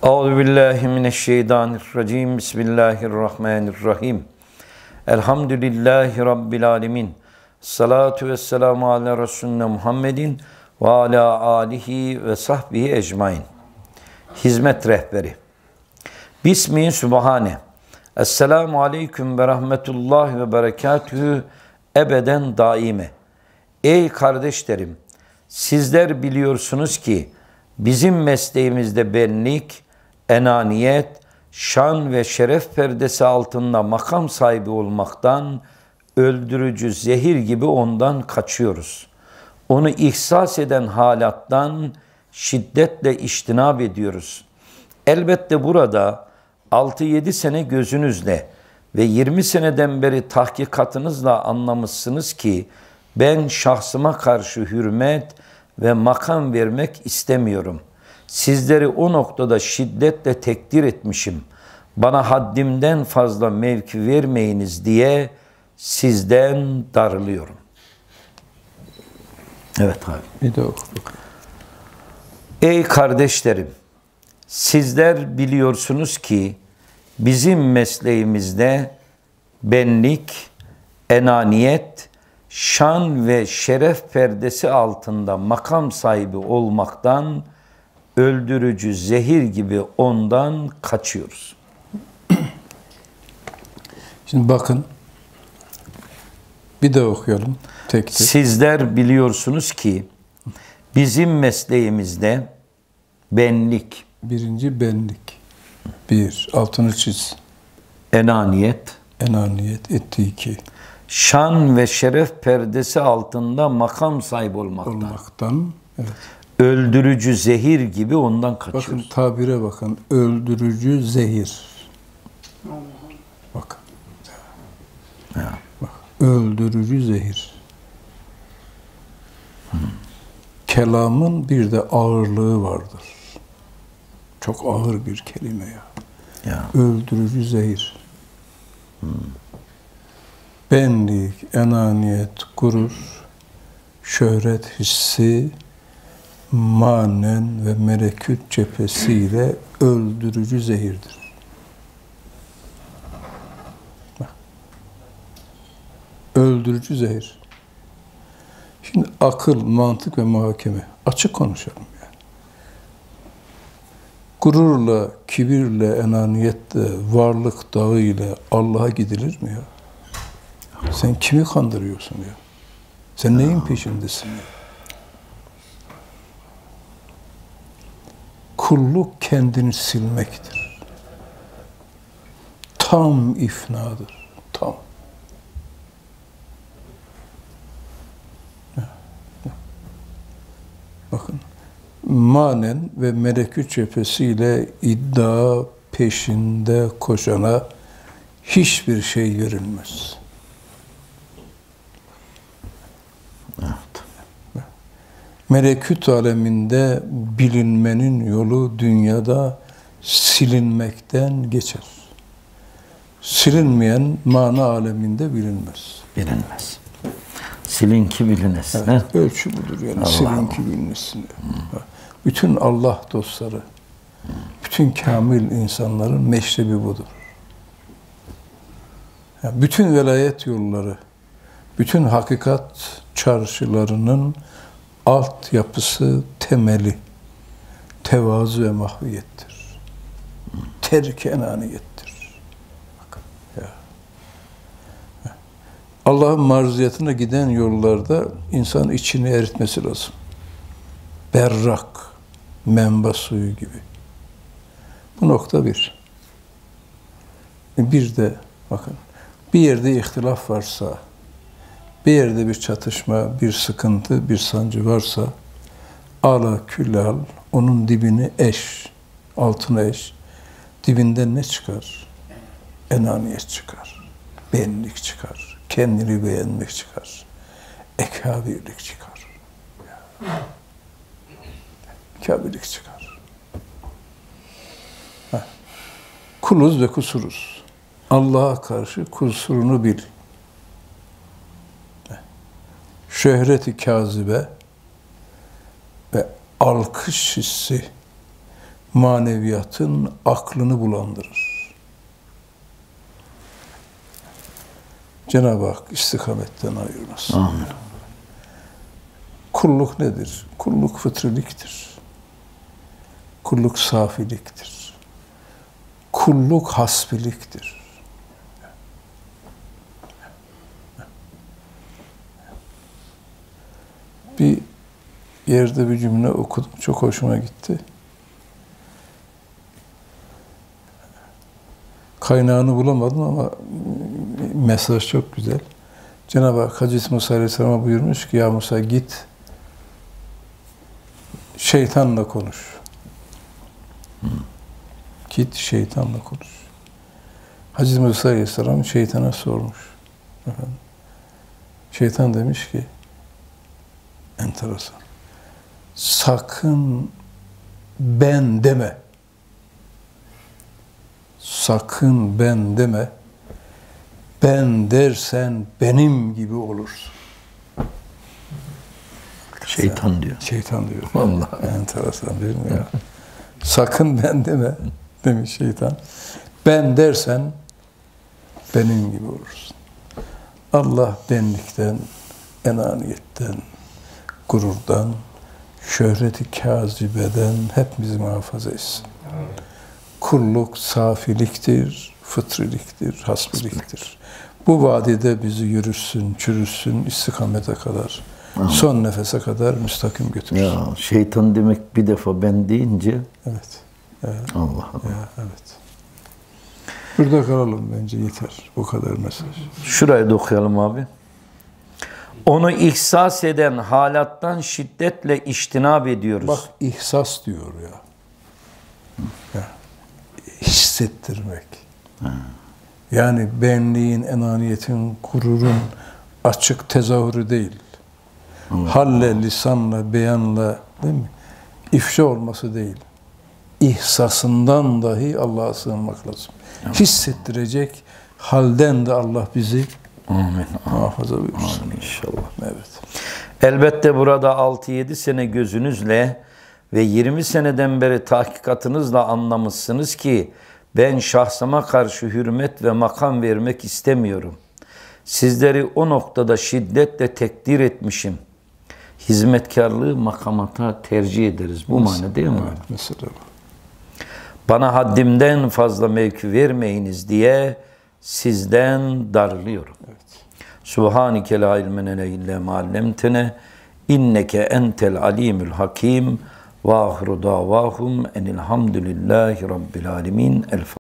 Euzubillahimineşşeytanirracim. Bismillahirrahmanirrahim. Elhamdülillahi Rabbil alemin. Salatu vesselamu ala Resulüne Muhammedin ve ala alihi ve sahbihi ecmain. Hizmet rehberi. Bismihi Sübhane. Esselamu aleyküm ve rahmetullahi ve berekatühü ebeden daime. Ey kardeşlerim, sizler biliyorsunuz ki bizim mesleğimizde benlik, enaniyet, şan ve şeref perdesi altında makam sahibi olmaktan, öldürücü zehir gibi ondan kaçıyoruz. Onu ihsas eden halattan şiddetle içtinab ediyoruz. Elbette burada 6-7 sene gözünüzle ve 20 seneden beri tahkikatınızla anlamışsınız ki ben şahsıma karşı hürmet ve makam vermek istemiyorum. Sizleri o noktada şiddetle tekdir etmişim. Bana haddimden fazla mevki vermeyiniz diye sizden darılıyorum. Evet abi. Bir de okuduk. Ey kardeşlerim, sizler biliyorsunuz ki bizim mesleğimizde benlik, enaniyet, şan ve şeref perdesi altında makam sahibi olmaktan, öldürücü zehir gibi ondan kaçıyoruz. Şimdi bakın, bir de okuyalım tek tek. Sizler biliyorsunuz ki bizim mesleğimizde benlik, Birinci benlik. Bir, altını çiz. enaniyet, Enaniyet etti iki. şan ve şeref perdesi altında makam sahibi olmaktan, Evet. öldürücü zehir gibi ondan kaçıyoruz. Bakın tabire bakın. Öldürücü zehir. Bakın. Ya. Bak. Öldürücü zehir. Kelamın bir de ağırlığı vardır. Çok ağır bir kelime ya. Ya. Öldürücü zehir. Benlik, enaniyet, gurur, şöhret hissi, manen ve melekut cephesiyle öldürücü zehirdir. Bak. Öldürücü zehir. Şimdi akıl, mantık ve muhakeme. Açık konuşalım yani. Gururla, kibirle, enaniyetle, varlık dağıyla Allah'a gidilir mi ya? Sen kimi kandırıyorsun ya? Sen neyin peşindesin ya? Kulluk kendini silmektir. Tam ifnadır. Tam. Bakın. Manen ve melekut cephesiyle iddia peşinde koşana hiçbir şey verilmez. Melekut aleminde bilinmenin yolu dünyada silinmekten geçer. Silinmeyen mana aleminde bilinmez. Bilinmez. Silinki bilinesin. Evet, ölçü budur yani. Allah Silinki bilinmesin. Bütün Allah dostları, bütün kamil insanların meşrebi budur. Yani bütün velayet yolları, bütün hakikat çarşılarının altyapısı, temeli, tevazu ve mahviyettir. Terk-i enaniyettir. Bakın ya. Allah'ın marziyatına giden yollarda insan içini eritmesi lazım. Berrak, menba suyu gibi. Bu nokta bir. Bir de bakın, bir yerde ihtilaf varsa, bir yerde bir çatışma, bir sıkıntı, bir sancı varsa ala küllal onun dibini eş, altına eş. Dibinden ne çıkar? Enaniyet çıkar. Benlik çıkar. Kendini beğenmek çıkar. Ekabirlik çıkar. Ekabirlik çıkar. Kuluz ve kusuruz. Allah'a karşı kusurunu bil. Şöhreti kâzibe ve alkış hissi maneviyatın aklını bulandırır. Cenab-ı Hak istikametten ayırmasın. Amin. Kulluk nedir? Kulluk fıtriliktir. Kulluk safiliktir. Kulluk hasbiliktir. Bir yerde bir cümle okudum. Çok hoşuma gitti. Kaynağını bulamadım ama mesaj çok güzel. Cenab-ı Hak Hazreti Musa Aleyhisselam'a buyurmuş ki, ya Musa git şeytanla konuş. Git şeytanla konuş. Hazreti Musa Aleyhisselam şeytana sormuş. Efendim. Şeytan demiş ki, enteresan, sakın ben deme. Sakın ben deme. Ben dersen benim gibi olursun. Şeytan diyor. Şeytan diyor. Vallahi. Enteresan değil mi ya? Sakın ben deme demiş şeytan. Ben dersen benim gibi olursun. Allah benlikten, enaniyetten, gururdan, şöhreti kâzibeden hepimizi muhafaza etsin. Kulluk safiliktir, fıtriliktir, hasbiliktir. Bu vadide bizi yürüsün, çürüsün, istikamete kadar, son nefese kadar müstakim götürsün. Ya şeytan demek bir defa ben deyince Evet. Evet. Allah Allah. Ya, evet. Burada kalalım bence yeter. Bu kadar mesaj. Şurayı da okuyalım abi. Onu ihsas eden halattan şiddetle iştinab ediyoruz. Bak ihsas diyor ya. Ya. Hissettirmek. Yani benliğin, enaniyetin, gururun açık tezahürü değil. Halle, lisanla, beyanla, değil mi? İfşa olması değil. İhsasından dahi Allah'a sığınmak lazım. Hissettirecek halden de Allah bizi muhafaza buyursun. Amin inşallah. Evet. Elbette burada 6-7 sene gözünüzle ve 20 seneden beri tahkikatınızla anlamışsınız ki ben şahsıma karşı hürmet ve makam vermek istemiyorum. Sizleri o noktada şiddetle tekdir etmişim. Hizmetkarlığı makamata tercih ederiz. Bu mana değil mi? Evet, mesela bu. Bana haddimden fazla mevki vermeyiniz diye sizden darılıyorum. Evet. Subhaneke la ilme lena illa ma allamtena inneke entel alimul hakim ve ahiru davahum enilhamdülillahi rabbil alemin. El